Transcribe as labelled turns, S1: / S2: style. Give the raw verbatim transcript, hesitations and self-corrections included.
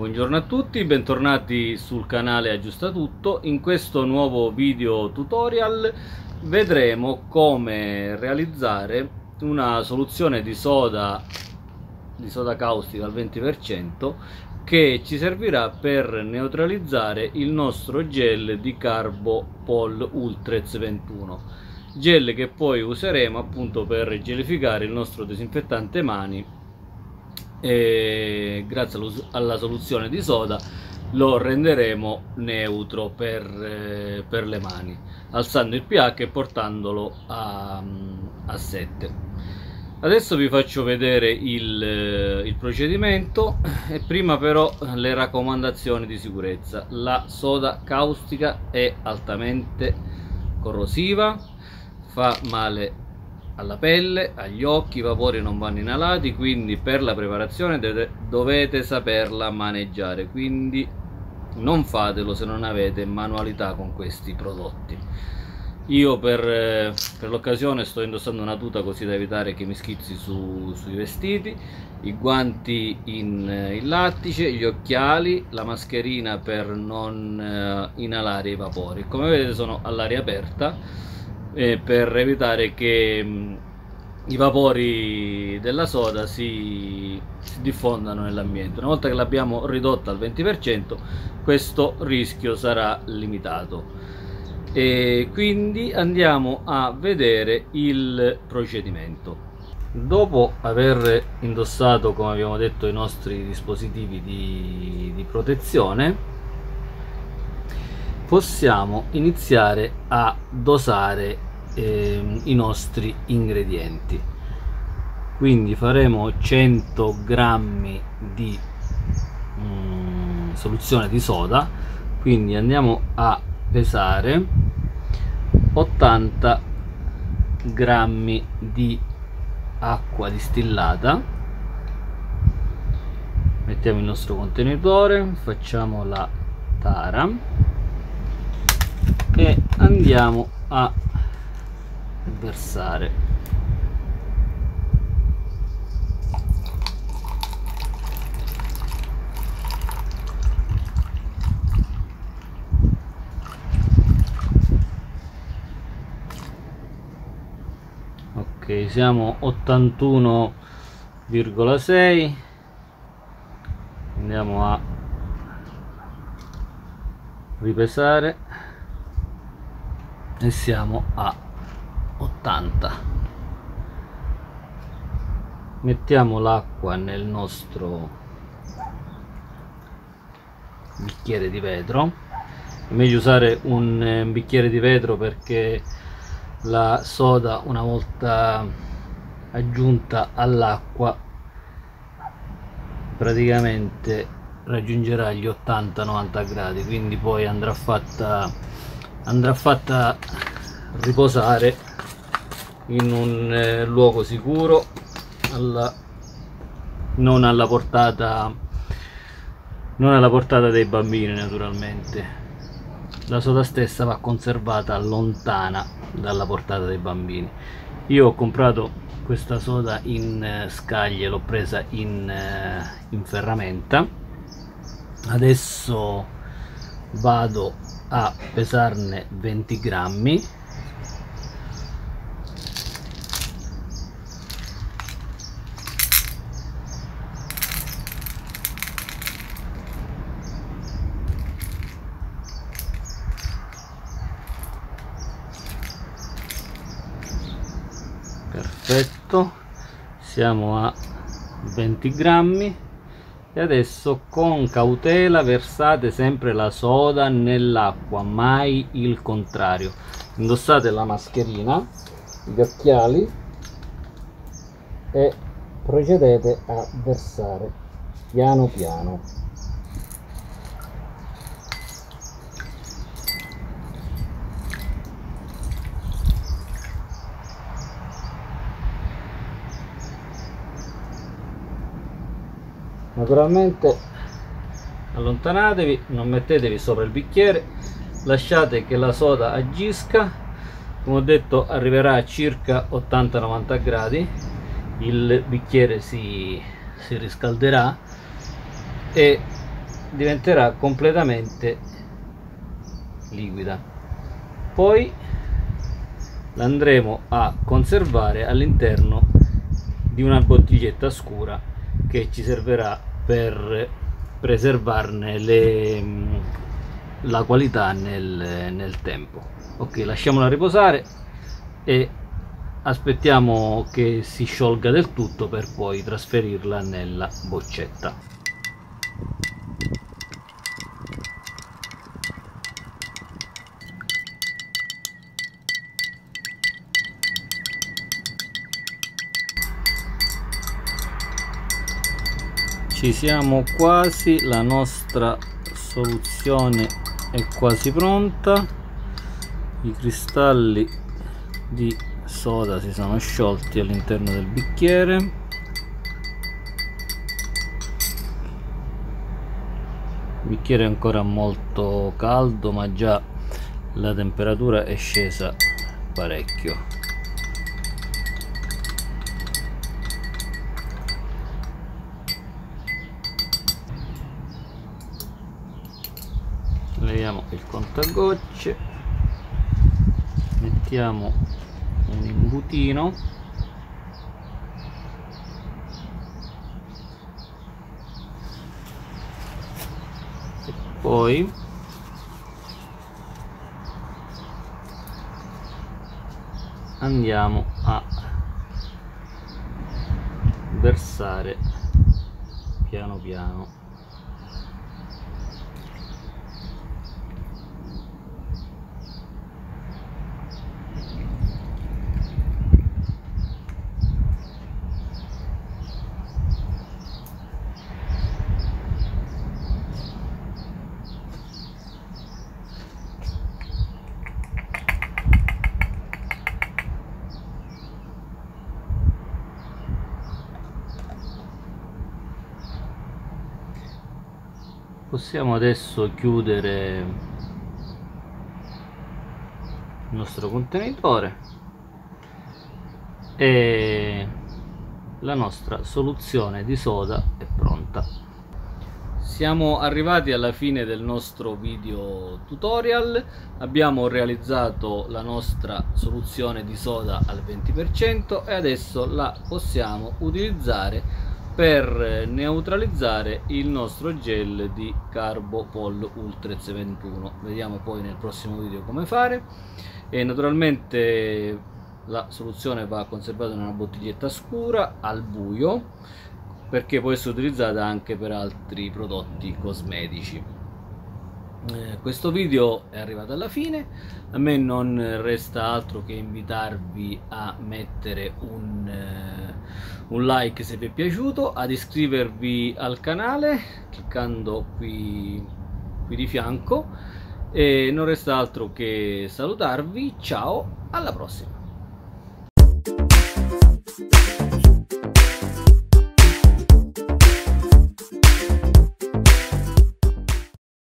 S1: Buongiorno a tutti, bentornati sul canale Aggiusta Tutto. In questo nuovo video tutorial vedremo come realizzare una soluzione di soda di soda caustica al venti per cento che ci servirà per neutralizzare il nostro gel di Carbopol Ultrex ventuno, gel che poi useremo appunto per gelificare il nostro disinfettante mani. E grazie alla soluzione di soda lo renderemo neutro per, eh, per le mani, alzando il pH e portandolo a, a sette. Adesso vi faccio vedere il, il procedimento e prima però le raccomandazioni di sicurezza. La soda caustica è altamente corrosiva, fa male alla pelle, agli occhi, i vapori non vanno inalati, quindi per la preparazione dovete, dovete saperla maneggiare, quindi non fatelo se non avete manualità con questi prodotti. Io per, per l'occasione sto indossando una tuta così da evitare che mi schizzi su, sui vestiti, i guanti in, in lattice, gli occhiali, la mascherina per non uh, inalare i vapori. Come vedete sono all'aria aperta, Eh, per evitare che mh, i vapori della soda si, si diffondano nell'ambiente. Una volta che l'abbiamo ridotta al venti per cento questo rischio sarà limitato, e quindi andiamo a vedere il procedimento. Dopo aver indossato, come abbiamo detto, i nostri dispositivi di, di protezione, possiamo iniziare a dosare eh, i nostri ingredienti. Quindi faremo cento grammi di mm, soluzione di soda, quindi andiamo a pesare ottanta grammi di acqua distillata. Mettiamo il nostro contenitore, facciamo la tara e andiamo a versare. Ok, siamo ottantuno virgola sei, andiamo a ripesare e siamo a ottanta. Mettiamo l'acqua nel nostro bicchiere di vetro. È meglio usare un bicchiere di vetro perché la soda, una volta aggiunta all'acqua, praticamente raggiungerà gli ottanta novanta gradi, quindi poi andrà fatta andrà fatta riposare in un eh, luogo sicuro, alla, non alla portata non alla portata dei bambini. Naturalmente la soda stessa va conservata lontana dalla portata dei bambini. Io ho comprato questa soda in eh, scaglie, l'ho presa in, eh, in ferramenta. Adesso vado a pesarne venti grammi. Perfetto, siamo a venti grammi. E adesso con cautela versate sempre la soda nell'acqua, mai il contrario. Indossate la mascherina, gli occhiali e procedete a versare piano piano. Naturalmente allontanatevi, non mettetevi sopra il bicchiere, lasciate che la soda agisca. Come ho detto, arriverà a circa ottanta novanta gradi, il bicchiere si, si riscalderà e diventerà completamente liquida. Poi l'andremo a conservare all'interno di una bottiglietta scura che ci servirà per preservarne le, la qualità nel, nel tempo. Ok, lasciamola riposare e aspettiamo che si sciolga del tutto per poi trasferirla nella boccetta. Ci siamo quasi, la nostra soluzione è quasi pronta, i cristalli di soda si sono sciolti all'interno del bicchiere. Il bicchiere è ancora molto caldo, ma già la temperatura è scesa parecchio. Leviamo il contagocce, mettiamo un imbutino e poi andiamo a versare piano piano. Possiamo adesso chiudere il nostro contenitore e la nostra soluzione di soda è pronta. Siamo arrivati alla fine del nostro video tutorial. Abbiamo realizzato la nostra soluzione di soda al venti per cento e adesso la possiamo utilizzare per neutralizzare il nostro gel di Carbopol Ultrex ventuno. Vediamo poi nel prossimo video come fare. E naturalmente la soluzione va conservata in una bottiglietta scura al buio, perché può essere utilizzata anche per altri prodotti cosmetici. Eh, questo video è arrivato alla fine, a me non resta altro che invitarvi a mettere un, eh, un like se vi è piaciuto, ad iscrivervi al canale cliccando qui, qui di fianco, e non resta altro che salutarvi. Ciao, alla prossima!